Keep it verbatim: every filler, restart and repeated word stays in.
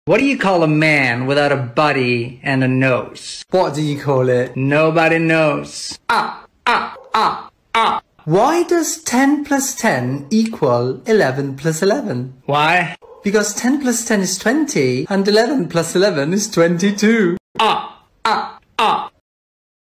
What do you call a man without a body and a nose? What do you call it? Nobody knows. Ah, ah, ah, ah. Why does ten plus ten equal eleven plus eleven? Why? Because ten plus ten is twenty and eleven plus eleven is twenty-two. Ah, ah, ah.